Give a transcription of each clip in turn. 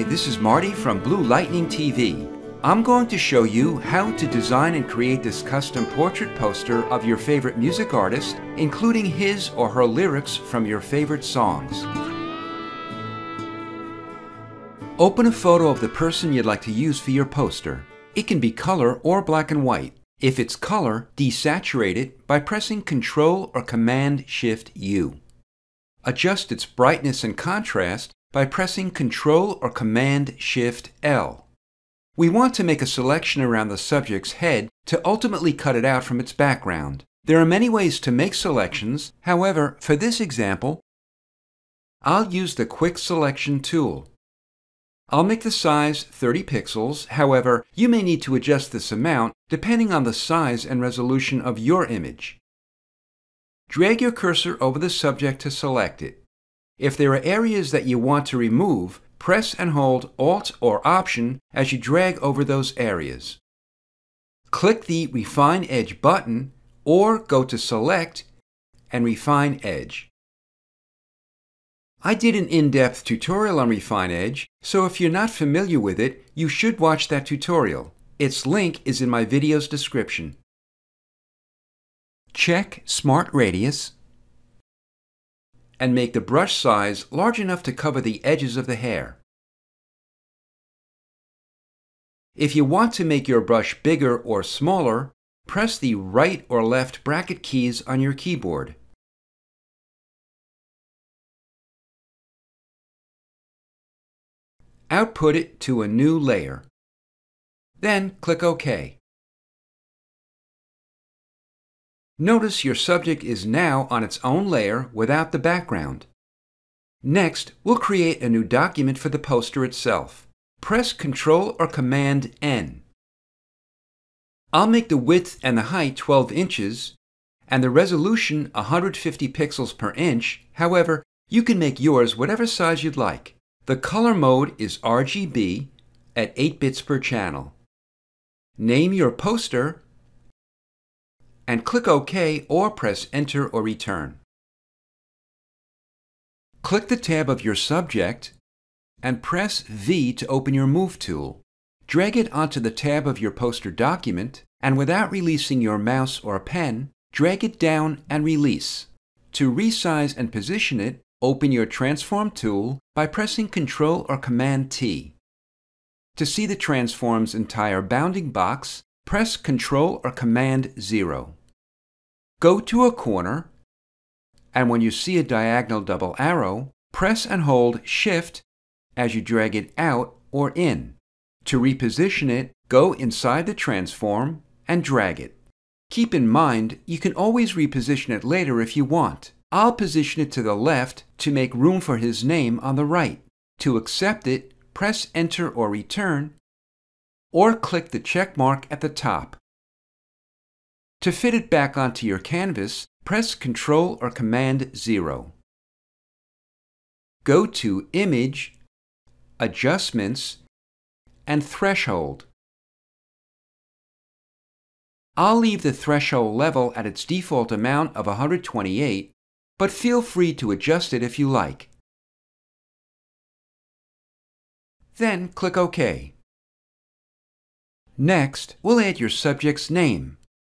Hi, this is Marty from Blue Lightning TV. I'm going to show you how to design and create this custom portrait poster of your favorite music artist, including his or her lyrics from your favorite songs. Open a photo of the person you'd like to use for your poster. It can be color or black and white. If it's color, desaturate it by pressing Ctrl or Command-Shift-U. Adjust its brightness and contrast by pressing Ctrl or Command-Shift-L. We want to make a selection around the subject's head to ultimately cut it out from its background. There are many ways to make selections. However, for this example, I'll use the Quick Selection tool. I'll make the size 30 pixels. However, you may need to adjust this amount depending on the size and resolution of your image. Drag your cursor over the subject to select it. If there are areas that you want to remove, press and hold Alt or Option as you drag over those areas. Click the Refine Edge button or go to Select and Refine Edge. I did an in-depth tutorial on Refine Edge, so if you're not familiar with it, you should watch that tutorial. Its link is in my video's description. Check Smart Radius and make the brush size large enough to cover the edges of the hair. If you want to make your brush bigger or smaller, press the right or left bracket keys on your keyboard. Output it to a new layer. Then click OK. Notice your subject is now on its own layer without the background. Next, we'll create a new document for the poster itself. Press Ctrl or Command-N. I'll make the width and the height 12 inches and the resolution 150 pixels per inch. However, you can make yours whatever size you'd like. The color mode is RGB at 8 bits per channel. Name your poster and click OK or press Enter or Return. Click the tab of your subject and press V to open your Move tool. Drag it onto the tab of your poster document and without releasing your mouse or pen, drag it down and release. To resize and position it, open your Transform tool by pressing Ctrl or Command-T. To see the transform's entire bounding box, press Ctrl or Command-0. Go to a corner, and when you see a diagonal double arrow, press and hold Shift as you drag it out or in. To reposition it, go inside the transform and drag it. Keep in mind, you can always reposition it later if you want. I'll position it to the left to make room for his name on the right. To accept it, press Enter or Return, or click the check mark at the top. To fit it back onto your canvas, press Ctrl or Command-0. Go to Image, Adjustments, and Threshold. I'll leave the threshold level at its default amount of 128, but feel free to adjust it if you like. Then click OK. Next, we'll add your subject's name.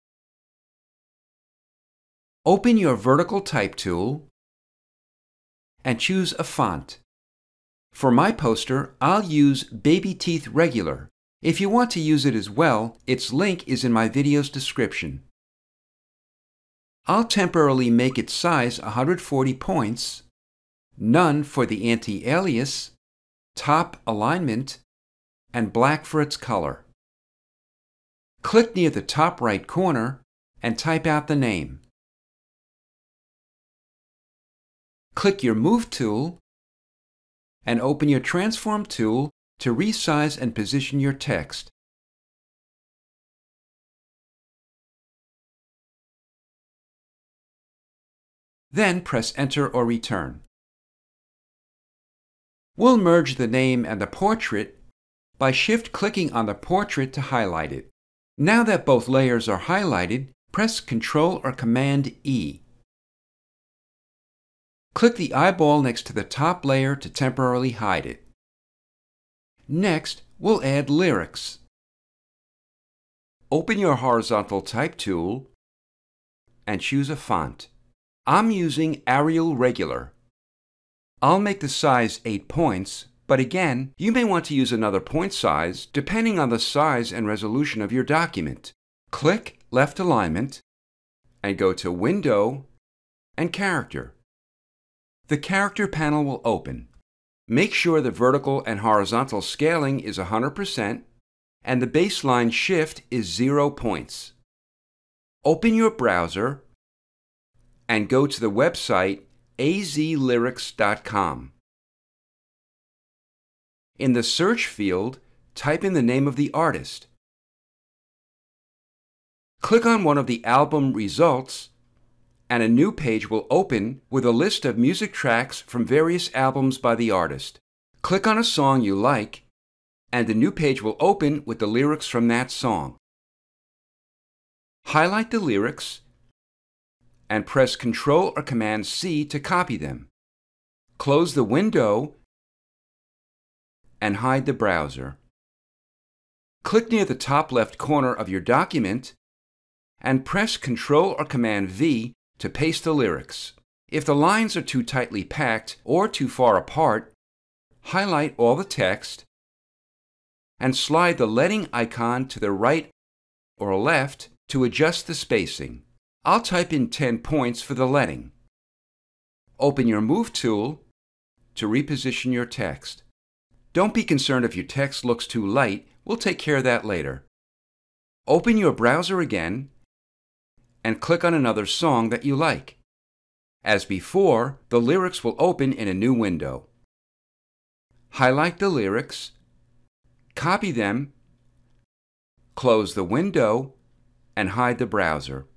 Open your Vertical Type tool and choose a font. For my poster, I'll use Baby Teeth Regular. If you want to use it as well, its link is in my video's description. I'll temporarily make its size 140 points, none for the anti-alias, top alignment, and black for its color. Click near the top right corner and type out the name. Click your Move tool and open your Transform tool to resize and position your text. Then press Enter or Return. We'll merge the name and the portrait by shift-clicking on the portrait to highlight it. Now that both layers are highlighted, press Ctrl or Command-E. Click the eyeball next to the top layer to temporarily hide it. Next, we'll add lyrics. Open your horizontal type tool and choose a font. I'm using Arial Regular. I'll make the size 8 points, but again, you may want to use another point size depending on the size and resolution of your document. Click Left Alignment and go to Window and Character. The Character panel will open. Make sure the vertical and horizontal scaling is 100% and the baseline shift is 0 points. Open your browser and go to the website azlyrics.com. In the search field, type in the name of the artist. Click on one of the album results and a new page will open with a list of music tracks from various albums by the artist. Click on a song you like, and the new page will open with the lyrics from that song. Highlight the lyrics and press Ctrl or Command C to copy them. Close the window and hide the browser. Click near the top left corner of your document and press Ctrl or Command V to paste the lyrics. If the lines are too tightly packed or too far apart, highlight all the text and slide the leading icon to the right or left to adjust the spacing. I'll type in 10 points for the leading. Open your Move tool to reposition your text. Don't be concerned if your text looks too light, we'll take care of that later. Open your browser again and click on another song that you like. As before, the lyrics will open in a new window. Highlight the lyrics, copy them, close the window, and hide the browser.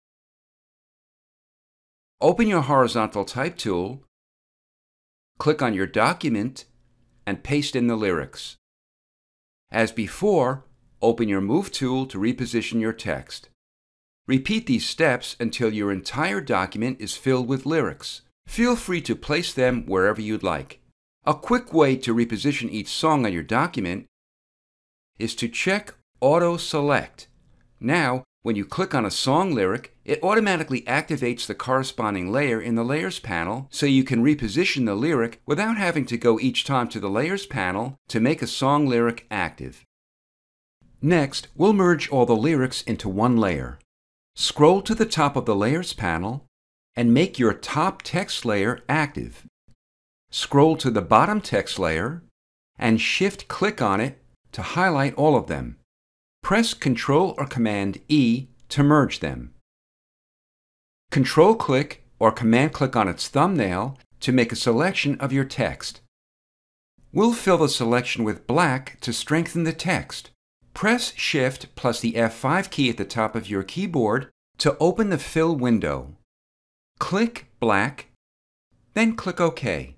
Open your horizontal type tool, click on your document, and paste in the lyrics. As before, open your Move tool to reposition your text. Repeat these steps until your entire document is filled with lyrics. Feel free to place them wherever you'd like. A quick way to reposition each song on your document is to check Auto Select. Now, when you click on a song lyric, it automatically activates the corresponding layer in the Layers panel so you can reposition the lyric without having to go each time to the Layers panel to make a song lyric active. Next, we'll merge all the lyrics into one layer. Scroll to the top of the Layers panel and make your top text layer active. Scroll to the bottom text layer and shift-click on it to highlight all of them. Press Ctrl or Command E to merge them. Control-click or Command-click on its thumbnail to make a selection of your text. We'll fill the selection with black to strengthen the text. Press Shift plus the F5 key at the top of your keyboard to open the Fill window. Click Black, then click OK.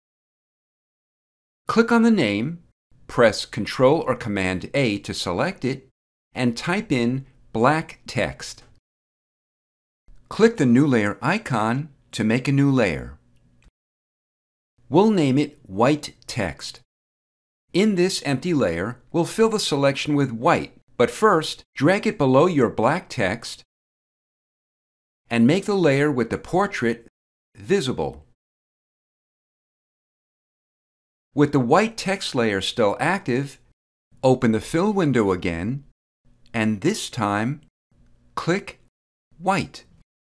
Click on the name, press Ctrl or Command A to select it, and type in black text. Click the New Layer icon to make a new layer. We'll name it White Text. In this empty layer, we'll fill the selection with white, but first, drag it below your black text and make the layer with the portrait visible. With the white text layer still active, open the Fill window again, and this time, click White.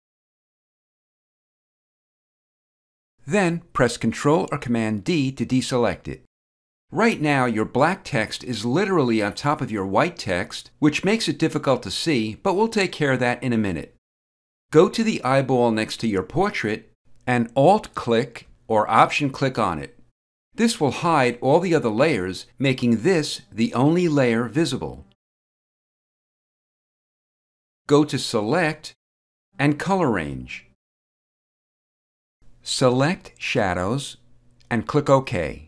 Then press Ctrl or Command D to deselect it. Right now, your black text is literally on top of your white text, which makes it difficult to see, but we'll take care of that in a minute. Go to the eyeball next to your portrait and Alt-click or Option-click on it. This will hide all the other layers, making this the only layer visible. Go to Select and Color Range. Select Shadows and click OK.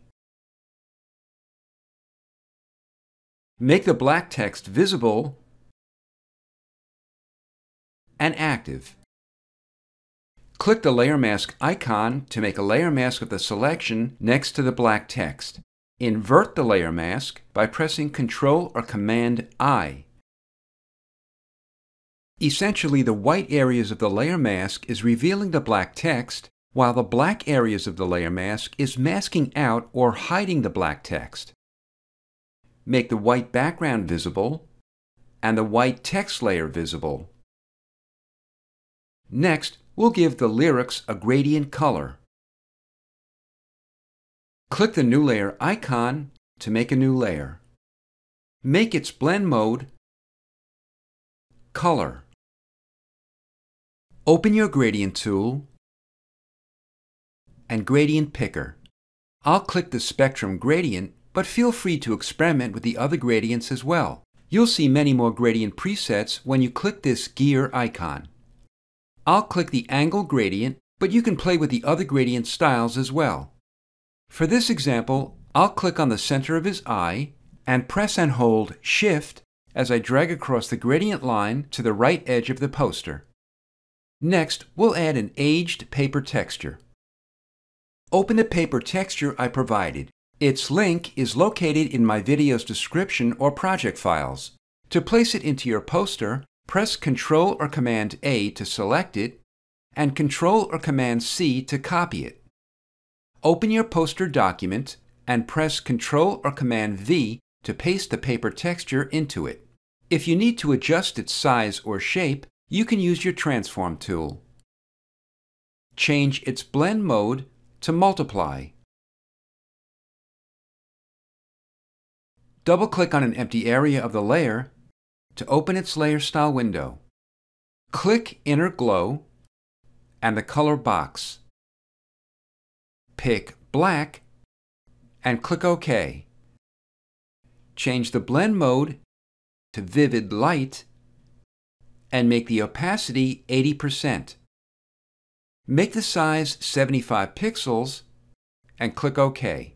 Make the black text visible and active. Click the Layer Mask icon to make a layer mask of the selection next to the black text. Invert the layer mask by pressing Ctrl or Command I. Essentially, the white areas of the layer mask is revealing the black text, while the black areas of the layer mask is masking out or hiding the black text. Make the white background visible and the white text layer visible. Next, we'll give the lyrics a gradient color. Click the New Layer icon to make a new layer. Make its blend mode Color. Open your Gradient tool and Gradient Picker. I'll click the Spectrum Gradient, but feel free to experiment with the other gradients as well. You'll see many more gradient presets when you click this gear icon. I'll click the Angle Gradient, but you can play with the other gradient styles as well. For this example, I'll click on the center of his eye and press and hold Shift as I drag across the gradient line to the right edge of the poster. Next, we'll add an aged paper texture. Open the paper texture I provided. Its link is located in my video's description or project files. To place it into your poster, press Ctrl or Command A to select it, and Ctrl or Command C to copy it. Open your poster document and press Ctrl or Command V to paste the paper texture into it. If you need to adjust its size or shape, you can use your Transform tool. Change its blend mode to Multiply. Double-click on an empty area of the layer to open its Layer Style window. Click Inner Glow and the color box. Pick Black and click OK. Change the blend mode to Vivid Light and make the opacity 80%. Make the size 75 pixels and click OK.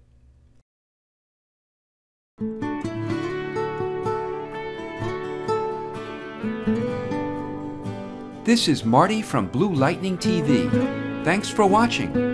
This is Marty from Blue Lightning TV. Thanks for watching.